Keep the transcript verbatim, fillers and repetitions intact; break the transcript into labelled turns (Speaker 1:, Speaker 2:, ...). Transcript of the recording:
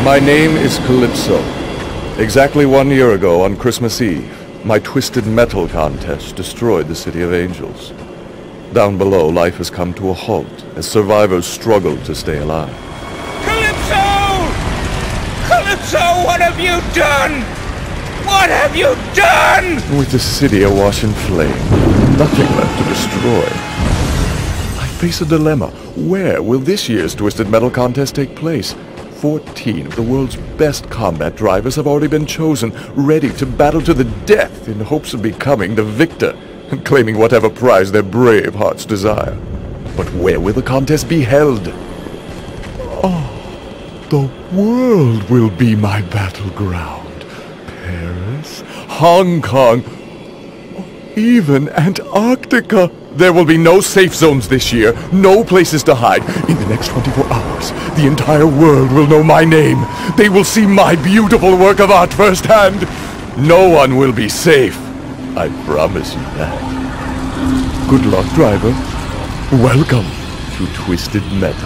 Speaker 1: My name is Calypso. Exactly one year ago on Christmas Eve, my Twisted Metal contest destroyed the City of Angels. Down below, life has come to a halt as survivors struggle to stay alive.
Speaker 2: Calypso! Calypso, what have you done? What have you done?
Speaker 1: With the city awash in flame, nothing left to destroy. I face a dilemma. Where will this year's Twisted Metal contest take place? Fourteen of the world's best combat drivers have already been chosen, ready to battle to the death in hopes of becoming the victor and claiming whatever prize their brave hearts desire. But where will the contest be held? Oh, the world will be my battleground. Paris, Hong Kong, even Antarctica. There will be no safe zones this year, no places to hide. In the next twenty-four hours, the entire world will know my name. They will see my beautiful work of art firsthand. No one will be safe. I promise you that. Good luck, driver. Welcome to Twisted Metal.